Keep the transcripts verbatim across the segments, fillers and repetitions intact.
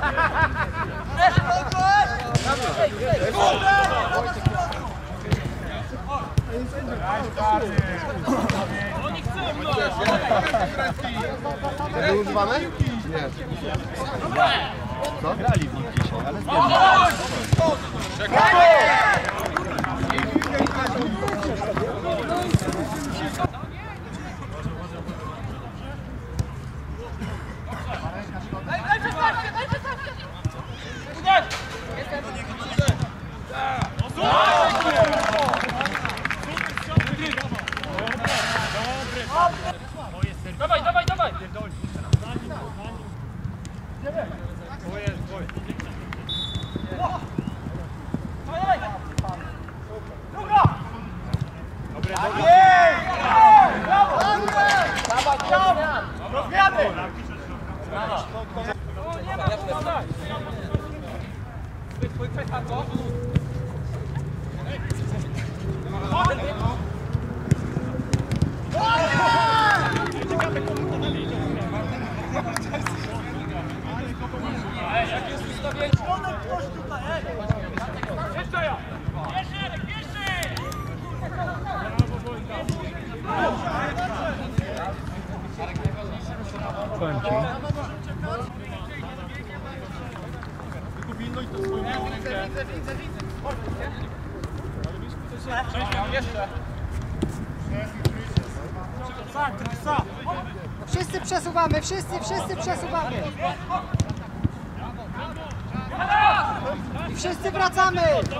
To był używany? Nie. Co? Grali w nich dzisiaj, ale Dawaj, dawaj, dawaj! powiem ci. Pilnuj to swoją rękę. Jeszcze. Wszyscy przesuwamy, wszyscy, wszyscy przesuwamy. I wszyscy wracamy.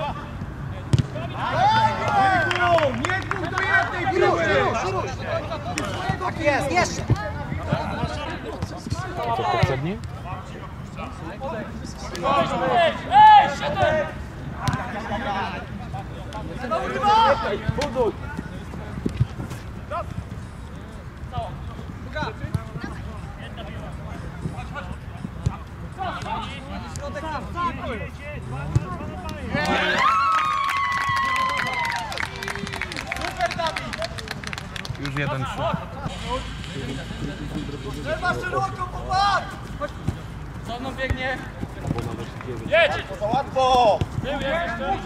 Nie dwóch do jednej piłki! Rusz, rusz, rusz. Tak jest, jeszcze. Co poprzedni? Ej, ej, siadaj! Już jeden trzy. Trzeba szeroko, popatrz. Co mną biegnie? Jedź! To za łatwo! Tył jest jeszcze.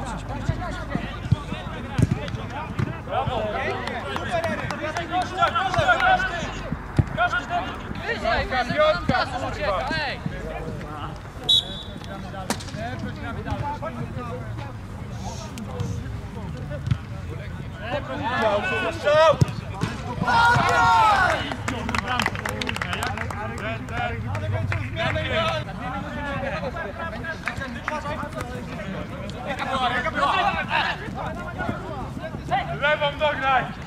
Brawo! Każdy ten! Wyżej, kamiotka, ucieka, ej! Strzał! Lewą dograj!